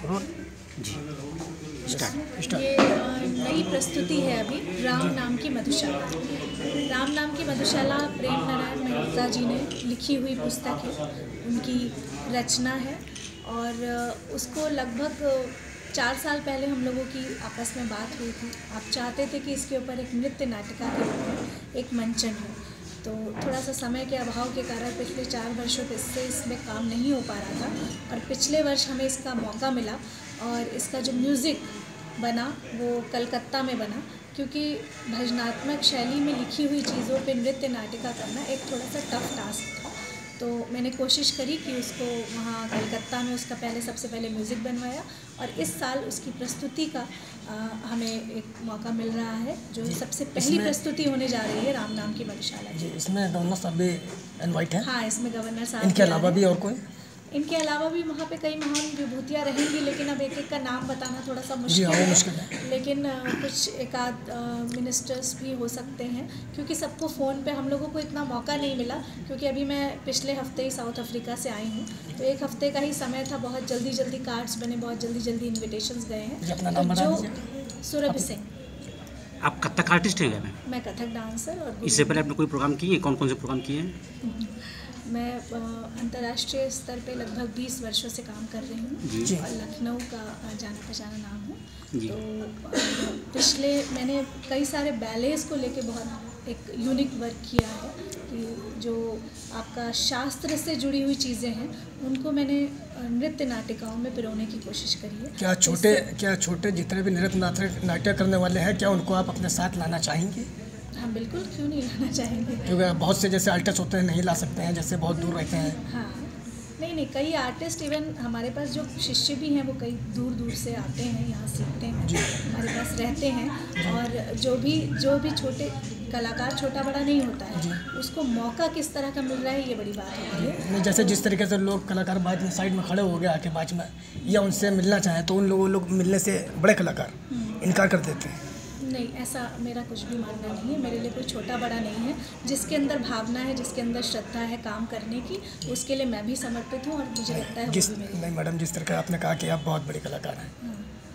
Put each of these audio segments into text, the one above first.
जी start. ये नई प्रस्तुति है अभी राम नाम की मधुशाला। राम नाम की मधुशाला प्रेम नारायण मेहता जी ने लिखी हुई पुस्तक है, उनकी रचना है और उसको लगभग 4 साल पहले हम लोगों की आपस में बात हुई थी। आप चाहते थे कि इसके ऊपर एक नृत्य नाटिका के रूप में एक मंचन हो, तो थोड़ा सा समय के अभाव के कारण पिछले 4 वर्षों से इसमें काम नहीं हो पा रहा था और पिछले वर्ष हमें इसका मौका मिला और इसका जो म्यूज़िक बना वो कलकत्ता में बना, क्योंकि भजनात्मक शैली में लिखी हुई चीज़ों पे नृत्य नाटिका करना एक थोड़ा सा टफ टास्क था। तो मैंने कोशिश करी कि उसको वहाँ कलकत्ता में उसका सबसे पहले म्यूज़िक बनवाया और इस साल उसकी प्रस्तुति का हमें एक मौका मिल रहा है, जो सबसे पहली प्रस्तुति होने जा रही है राम नाम की मधुशाला जी। इसमें गवर्नर साहब भी इनवाइट हैं? हाँ, इसमें गवर्नर साहब इनके अलावा भी और कोई? इनके अलावा भी वहाँ पे कई महान विभूतियाँ रहेंगी, लेकिन अब एक का नाम बताना थोड़ा सा मुश्किल है। लेकिन कुछ एक आध मिनिस्टर्स भी हो सकते हैं, क्योंकि सबको फ़ोन पे हम लोगों को इतना मौका नहीं मिला, क्योंकि अभी मैं पिछले हफ्ते ही साउथ अफ्रीका से आई हूँ, तो 1 हफ्ते का ही समय था। बहुत जल्दी कार्ड्स बने, बहुत जल्दी इन्विटेशंस गए हैं। जो सुरभि सिंह। आप कथक आर्टिस्ट हैं क्या? मैं कथक डांसर। और इससे पहले आपने कोई प्रोग्राम किए? कौन कौन से प्रोग्राम किए हैं? मैं अंतर्राष्ट्रीय स्तर पे लगभग 20 वर्षों से काम कर रही हूँ और लखनऊ का जाना पहचाना नाम है। तो पिछले मैंने कई सारे बैलेस को लेके बहुत एक यूनिक वर्क किया है कि जो आपका शास्त्र से जुड़ी हुई चीज़ें हैं उनको मैंने नृत्य नाटिकाओं में पिरोने की कोशिश करी है। क्या छोटे जितने भी नृत्य नाटक करने वाले हैं, क्या उनको आप अपने साथ लाना चाहेंगे? हाँ बिल्कुल, क्यों नहीं लाना चाहेंगे। क्योंकि बहुत से जैसे आर्टिस्ट होते हैं नहीं ला सकते हैं, जैसे बहुत दूर रहते हैं। हाँ, नहीं, कई आर्टिस्ट, इवन हमारे पास जो शिष्य भी हैं वो कई दूर से आते हैं, यहाँ सीखते हैं, हमारे पास रहते हैं। और जो भी छोटे कलाकार, छोटा बड़ा नहीं होता है, उसको मौका किस तरह का मिल रहा है, ये बड़ी बात होती है। जैसे जिस तरीके से लोग कलाकार बाद में साइड में खड़े हो गए आके बाद में या उनसे मिलना चाहें, तो उन लोग मिलने से बड़े कलाकार इनकार कर देते हैं। नहीं, ऐसा मेरा कुछ भी मानना नहीं है। मेरे लिए कोई छोटा बड़ा नहीं है। जिसके अंदर भावना है, जिसके अंदर श्रद्धा है काम करने की, उसके लिए मैं भी समर्पित हूँ और मुझे लगता है नहीं मैडम, जिस तरह का आपने कहा कि आप बहुत बड़ी कलाकार हैं,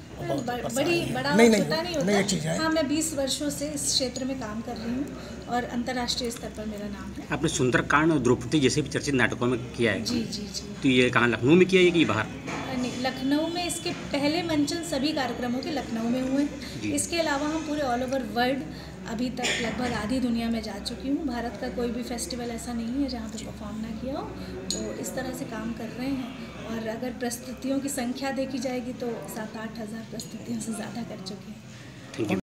बड़ा छोटा नहीं होता। हाँ, मैं 20 वर्षों से इस क्षेत्र में काम कर रही हूँ और अंतर्राष्ट्रीय स्तर पर मेरा नाम है। आपने सुंदरकांड और द्रौपदी जैसे भी चर्चित नाटकों में किया है? जी। तो ये कहाँ, लखनऊ में किया है कि बाहर? नहीं, लखनऊ में इसके पहले मंचन सभी कार्यक्रमों के लखनऊ में हुए हैं। इसके अलावा हम पूरे ऑल ओवर वर्ल्ड अभी तक लगभग आधी दुनिया में जा चुकी हूँ। भारत का कोई भी फेस्टिवल ऐसा नहीं है जहाँ पे परफॉर्म ना किया हो। तो इस तरह से काम कर रहे हैं और अगर प्रस्तुतियों की संख्या देखी जाएगी तो 7-8 हज़ार प्रस्तुतियों से ज़्यादा कर चुके हैं। Thank you.